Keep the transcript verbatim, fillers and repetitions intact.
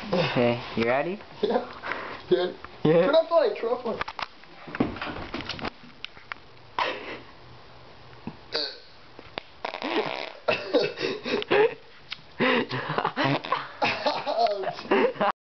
Okay, you ready? Yeah. Yeah. Yeah. Turn off the light, turn off the light.